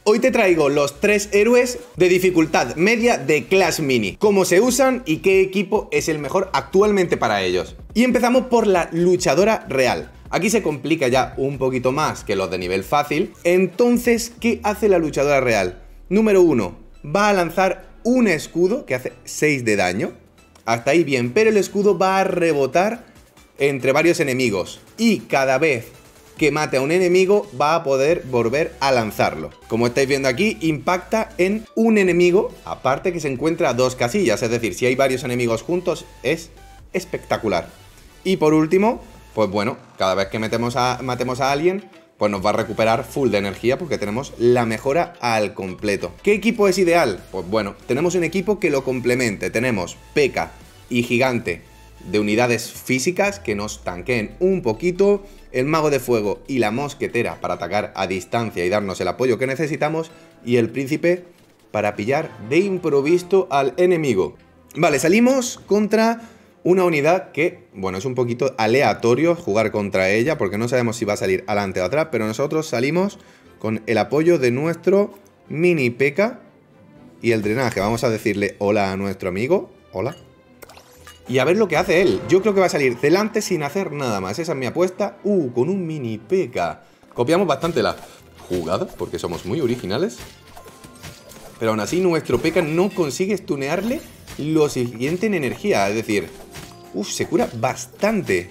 Hoy te traigo los 3 héroes de dificultad media de Clash Mini, cómo se usan y qué equipo es el mejor actualmente para ellos. Y empezamos por la luchadora real. Aquí se complica ya un poquito más que los de nivel fácil. Entonces, ¿qué hace la luchadora real? Número 1, va a lanzar un escudo que hace 6 de daño. Hasta ahí bien, pero el escudo va a rebotar entre varios enemigos y cada vez que mate a un enemigo va a poder volver a lanzarlo. Como estáis viendo aquí, impacta en un enemigo, aparte que se encuentra a 2 casillas, es decir, si hay varios enemigos juntos es espectacular. Y por último, pues bueno, cada vez que matemos a alguien, pues nos va a recuperar full de energía porque tenemos la mejora al completo. ¿Qué equipo es ideal? Pues bueno, tenemos un equipo que lo complemente. Tenemos P.E.K.K.A. y Gigante de unidades físicas que nos tanqueen un poquito, el Mago de Fuego y la Mosquetera para atacar a distancia y darnos el apoyo que necesitamos, y el Príncipe para pillar de improviso al enemigo. Vale, salimos contra una unidad que, bueno, es un poquito aleatorio jugar contra ella porque no sabemos si va a salir adelante o atrás, pero nosotros salimos con el apoyo de nuestro mini P.E.K.K.A. y el drenaje. Vamos a decirle hola a nuestro amigo. Hola. Y a ver lo que hace él. Yo creo que va a salir delante sin hacer nada más. Esa es mi apuesta. Con un mini P.E.K.K.A. Copiamos bastante la jugada porque somos muy originales. Pero aún así nuestro P.E.K.K.A. no consigue stunearle lo siguiente en energía. Es decir, se cura bastante.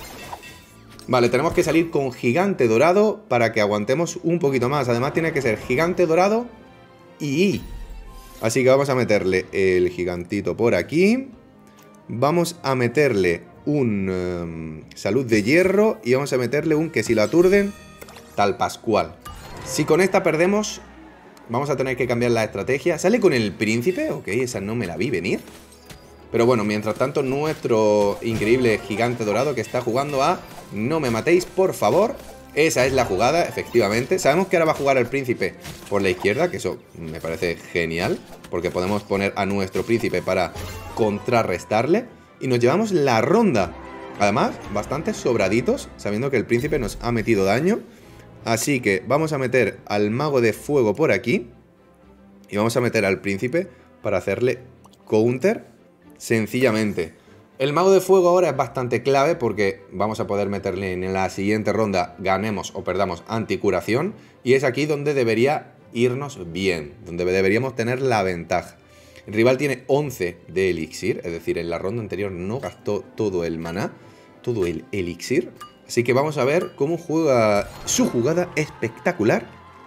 Vale, tenemos que salir con Gigante Dorado para que aguantemos un poquito más. Además tiene que ser Gigante Dorado y así que vamos a meterle el gigantito por aquí. Vamos a meterle un Salud de Hierro y vamos a meterle un que si lo aturden, Tal Pascual. Si con esta perdemos, vamos a tener que cambiar la estrategia. ¿Sale con el Príncipe? Ok, esa no me la vi venir. Pero bueno, mientras tanto, nuestro increíble Gigante Dorado que está jugando a no me matéis, por favor. Esa es la jugada, efectivamente. Sabemos que ahora va a jugar el Príncipe por la izquierda, que eso me parece genial, porque podemos poner a nuestro Príncipe para contrarrestarle. Y nos llevamos la ronda. Además, bastante sobraditos, sabiendo que el Príncipe nos ha metido daño. Así que vamos a meter al Mago de Fuego por aquí. Y vamos a meter al Príncipe para hacerle counter sencillamente. El Mago de Fuego ahora es bastante clave porque vamos a poder meterle en la siguiente ronda, ganemos o perdamos, anticuración. Y es aquí donde debería irnos bien, donde deberíamos tener la ventaja. El rival tiene 11 de elixir, es decir, en la ronda anterior no gastó todo el maná, todo el elixir. Así que vamos a ver cómo juega su jugada espectacular.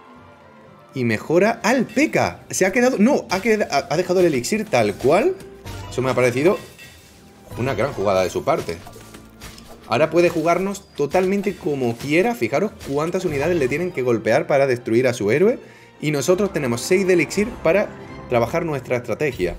Y mejora al P.E.K.K.A. Se ha quedado... No, ha dejado el elixir tal cual. Eso me ha parecido una gran jugada de su parte. Ahora puede jugarnos totalmente como quiera. Fijaros cuántas unidades le tienen que golpear para destruir a su héroe. Y nosotros tenemos 6 de elixir para trabajar nuestra estrategia.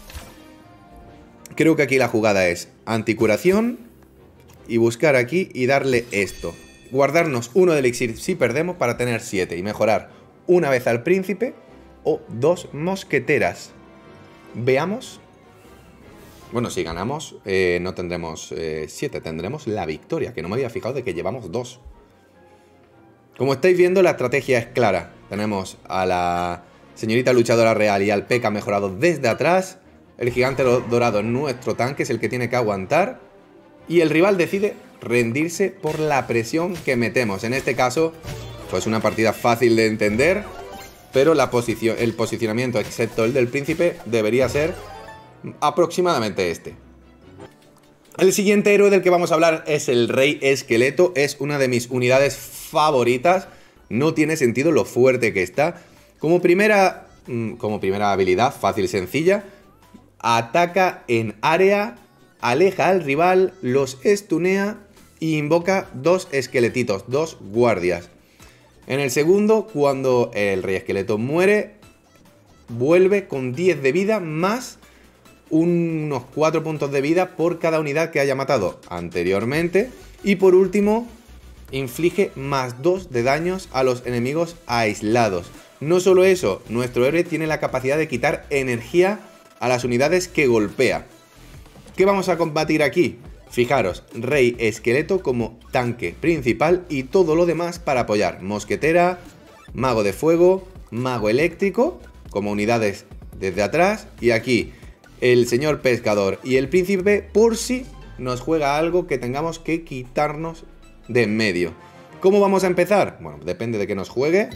Creo que aquí la jugada es anticuración y buscar aquí y darle esto. Guardarnos 1 de elixir si perdemos para tener 7 y mejorar una vez al Príncipe o 2 mosqueteras. Veamos. Bueno, si ganamos no tendremos 7, tendremos la victoria, que no me había fijado de que llevamos 2. Como estáis viendo, la estrategia es clara. Tenemos a la señorita luchadora real y al P.E.K.K.A. mejorado desde atrás. El Gigante Dorado, nuestro tanque, es el que tiene que aguantar. Y el rival decide rendirse por la presión que metemos. En este caso, pues una partida fácil de entender, pero el posicionamiento, excepto el del Príncipe, debería ser aproximadamente este. El siguiente héroe del que vamos a hablar es el Rey Esqueleto. Es una de mis unidades favoritas. No tiene sentido lo fuerte que está. Como primera habilidad, fácil y sencilla, ataca en área, aleja al rival, los stunea y invoca 2 esqueletitos, 2 guardias. En el segundo, cuando el Rey Esqueleto muere, vuelve con 10 de vida más unos 4 puntos de vida por cada unidad que haya matado anteriormente. Y por último, inflige más 2 de daños a los enemigos aislados. No solo eso, nuestro héroe tiene la capacidad de quitar energía a las unidades que golpea. ¿Qué vamos a combatir aquí? Fijaros, Rey Esqueleto como tanque principal y todo lo demás para apoyar. Mosquetera, Mago de Fuego mago eléctrico como unidades desde atrás. Y aquí el señor pescador y el príncipe por si nos juega algo que tengamos que quitarnos de en medio. ¿Cómo vamos a empezar? Bueno, depende de que nos juegue.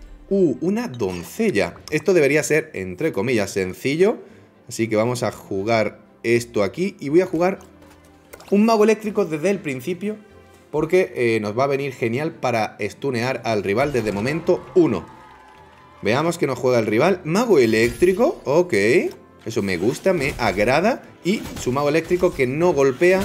Una doncella. Esto debería ser, entre comillas, sencillo. Así que vamos a jugar esto aquí. Y voy a jugar un mago eléctrico desde el principio, porque nos va a venir genial para stunear al rival desde momento 1. Veamos que nos juega el rival. Mago eléctrico, ok. Eso me gusta, me agrada. Y su mago eléctrico que no golpea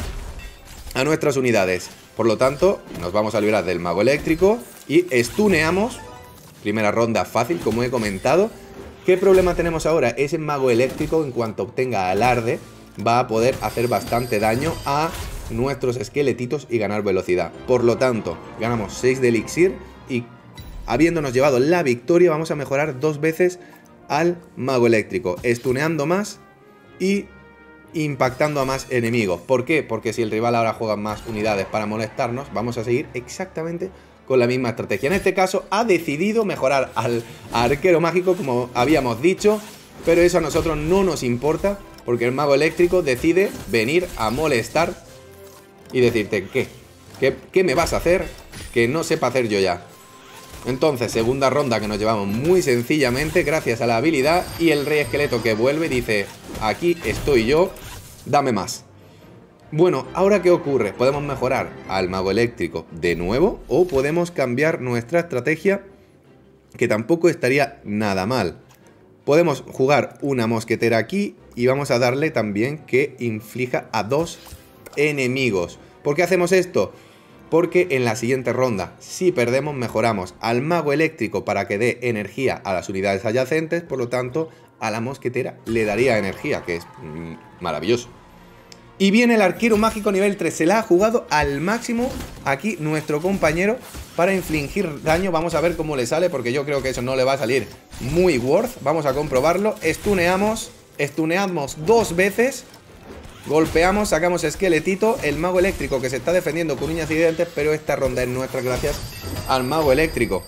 a nuestras unidades. Por lo tanto, nos vamos a librar del mago eléctrico y stuneamos. Primera ronda fácil, como he comentado. ¿Qué problema tenemos ahora? Ese mago eléctrico, en cuanto obtenga alarde, va a poder hacer bastante daño a nuestros esqueletitos y ganar velocidad. Por lo tanto, ganamos 6 de elixir y habiéndonos llevado la victoria, vamos a mejorar 2 veces al mago eléctrico, stuneando más y impactando a más enemigos. ¿Por qué? Porque si el rival ahora juega más unidades para molestarnos, vamos a seguir exactamente con la misma estrategia. En este caso ha decidido mejorar al arquero mágico, como habíamos dicho, pero eso a nosotros no nos importa, porque el mago eléctrico decide venir a molestar y decirte, ¿qué me vas a hacer que no sepa hacer yo ya? Entonces, segunda ronda que nos llevamos muy sencillamente gracias a la habilidad, y el rey esqueleto que vuelve y dice, aquí estoy yo, dame más. Bueno, ¿ahora qué ocurre? Podemos mejorar al mago eléctrico de nuevo o podemos cambiar nuestra estrategia, que tampoco estaría nada mal. Podemos jugar una mosquetera aquí y vamos a darle también que inflija a 2 enemigos. ¿Por qué hacemos esto? Porque en la siguiente ronda, si perdemos, mejoramos al mago eléctrico para que dé energía a las unidades adyacentes. Por lo tanto, a la mosquetera le daría energía, que es maravilloso. Y viene el arquero mágico nivel 3. Se la ha jugado al máximo aquí nuestro compañero para infligir daño. Vamos a ver cómo le sale, porque yo creo que eso no le va a salir muy worth. Vamos a comprobarlo. Stuneamos 2 veces. Golpeamos, sacamos esqueletito. El mago eléctrico que se está defendiendo con uñas y dientes, pero esta ronda es nuestra gracias al mago eléctrico.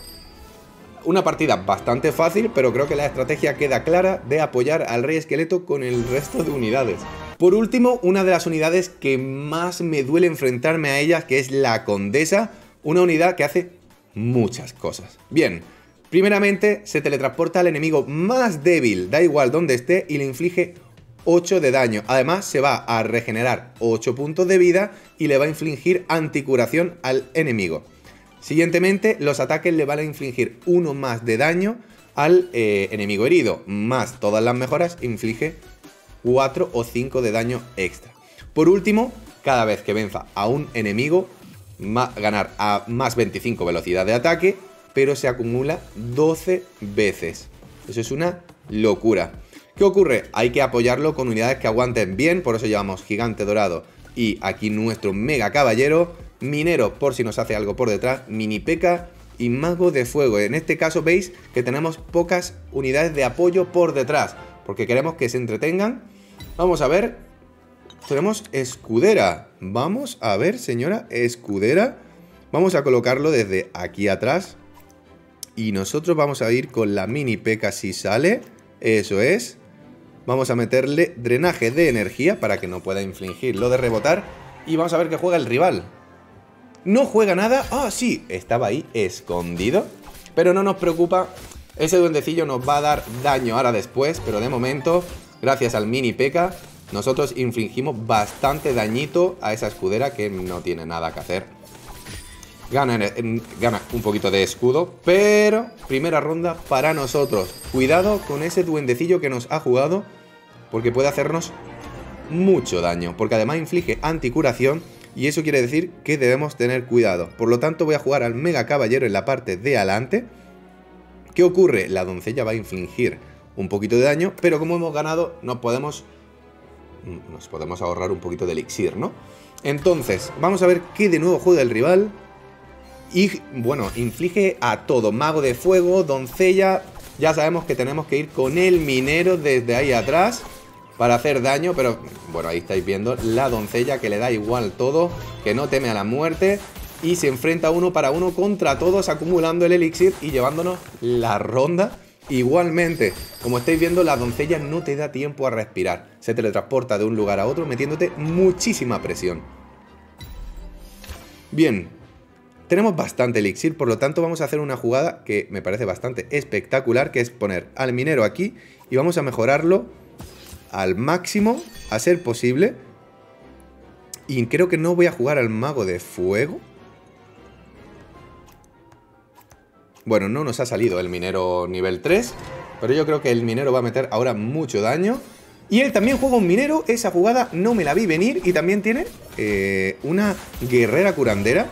Una partida bastante fácil, pero creo que la estrategia queda clara de apoyar al rey esqueleto con el resto de unidades. Por último, una de las unidades que más me duele enfrentarme a ellas, que es la condesa, una unidad que hace muchas cosas. Bien, primeramente se teletransporta al enemigo más débil, da igual donde esté, y le inflige 8 de daño. Además, se va a regenerar 8 puntos de vida y le va a infligir anticuración al enemigo. Siguientemente, los ataques le van a infligir 1 más de daño al enemigo herido, más todas las mejoras, inflige 4 o 5 de daño extra. Por último, cada vez que venza a un enemigo, va a ganar a más 25 velocidad de ataque, pero se acumula 12 veces. Eso es una locura. ¿Qué ocurre? Hay que apoyarlo con unidades que aguanten bien, por eso llevamos gigante dorado y aquí nuestro mega caballero, minero por si nos hace algo por detrás, mini P.E.K.K.A. y mago de fuego. En este caso veis que tenemos pocas unidades de apoyo por detrás, porque queremos que se entretengan. Vamos a ver, tenemos escudera. Vamos a ver, señora escudera. Vamos a colocarlo desde aquí atrás y nosotros vamos a ir con la mini P.E.K.K.A. si sale. Eso es. Vamos a meterle drenaje de energía para que no pueda infligir lo de rebotar. Y vamos a ver qué juega el rival. No juega nada. Ah, sí, estaba ahí escondido. Pero no nos preocupa. Ese duendecillo nos va a dar daño ahora después. Pero de momento, gracias al mini P.E.K.K.A., nosotros infligimos bastante dañito a esa escudera que no tiene nada que hacer. Gana un poquito de escudo, pero primera ronda para nosotros. Cuidado con ese duendecillo que nos ha jugado, porque puede hacernos mucho daño, porque además inflige anticuración y eso quiere decir que debemos tener cuidado. Por lo tanto voy a jugar al mega caballero en la parte de adelante. ¿Qué ocurre? La doncella va a infligir un poquito de daño, pero como hemos ganado nos podemos ahorrar un poquito de elixir, ¿no? Entonces, vamos a ver qué de nuevo juega el rival. Y bueno, inflige a todo, mago de fuego, doncella. Ya sabemos que tenemos que ir con el minero desde ahí atrás para hacer daño, pero bueno, ahí estáis viendo la doncella que le da igual todo, que no teme a la muerte y se enfrenta 1 para 1 contra todos, acumulando el elixir y llevándonos la ronda Igualmente, como estáis viendo, la doncella no te da tiempo a respirar. Se teletransporta de un lugar a otro metiéndote muchísima presión. Bien, tenemos bastante elixir, por lo tanto vamos a hacer una jugada que me parece bastante espectacular, que es poner al minero aquí y vamos a mejorarlo al máximo, a ser posible. Y creo que no voy a jugar al mago de fuego. Bueno, no nos ha salido el minero nivel 3, pero yo creo que el minero va a meter ahora mucho daño. Y él también juega un minero, esa jugada no me la vi venir. Y también tiene una guerrera curandera.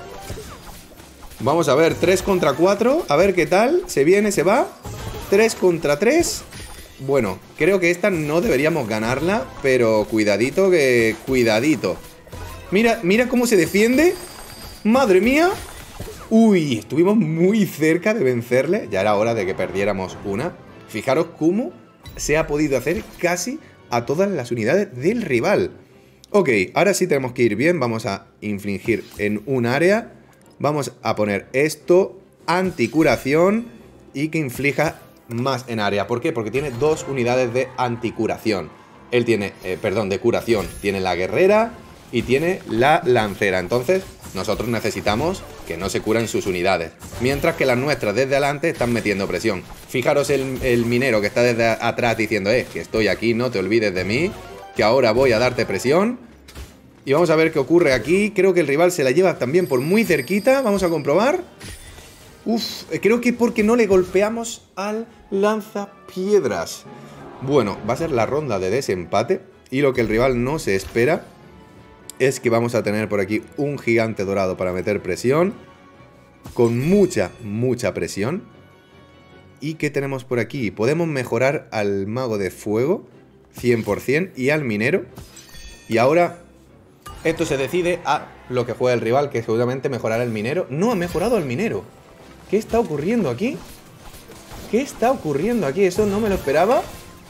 Vamos a ver, 3 contra 4, a ver qué tal, se viene, se va. 3 contra 3. Bueno, creo que esta no deberíamos ganarla, pero cuidadito que... cuidadito. Mira, mira cómo se defiende. Madre mía. Uy, estuvimos muy cerca de vencerle. Ya era hora de que perdiéramos una. Fijaros cómo se ha podido hacer casi a todas las unidades del rival. Ok, ahora sí tenemos que ir bien. Vamos a infligir en un área. Vamos a poner esto, anticuración, y que inflija más en área. ¿Por qué? Porque tiene 2 unidades de anticuración. Él tiene, perdón, de curación. Tiene la guerrera y tiene la lancera. Entonces nosotros necesitamos que no se curen sus unidades, mientras que las nuestras desde adelante están metiendo presión. Fijaros el minero que está desde atrás diciendo que estoy aquí, no te olvides de mí, que ahora voy a darte presión. Y vamos a ver qué ocurre aquí. Creo que el rival se la lleva también por muy cerquita. Vamos a comprobar. Uf, creo que es porque no le golpeamos al lanzapiedras. Bueno, va a ser la ronda de desempate. Y lo que el rival no se espera es que vamos a tener por aquí un gigante dorado para meter presión. Con mucha, mucha presión. ¿Y qué tenemos por aquí? Podemos mejorar al mago de fuego 100% y al minero. Y ahora esto se decide a lo que juega el rival, que seguramente mejorará el minero. No ha mejorado el minero. ¿Qué está ocurriendo aquí? ¿Qué está ocurriendo aquí? Eso no me lo esperaba.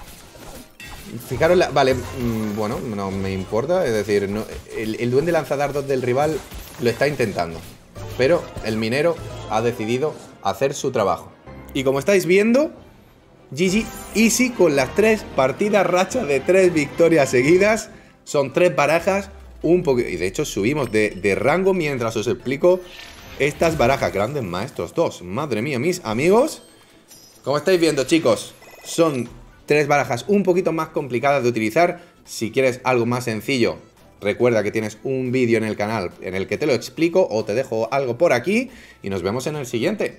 Fijaros, vale, bueno, no me importa. Es decir, no, el duende lanzadardos del rival lo está intentando, pero el minero ha decidido hacer su trabajo. Y como estáis viendo, GG easy con las 3 partidas, racha de 3 victorias seguidas. Son 3 barajas, un poquito, y de hecho subimos de rango mientras os explico estas barajas. Grandes maestros 2, madre mía, mis amigos. Como estáis viendo, chicos, son 3 barajas un poquito más complicadas de utilizar. Si quieres algo más sencillo, recuerda que tienes un vídeo en el canal en el que te lo explico, o te dejo algo por aquí y nos vemos en el siguiente.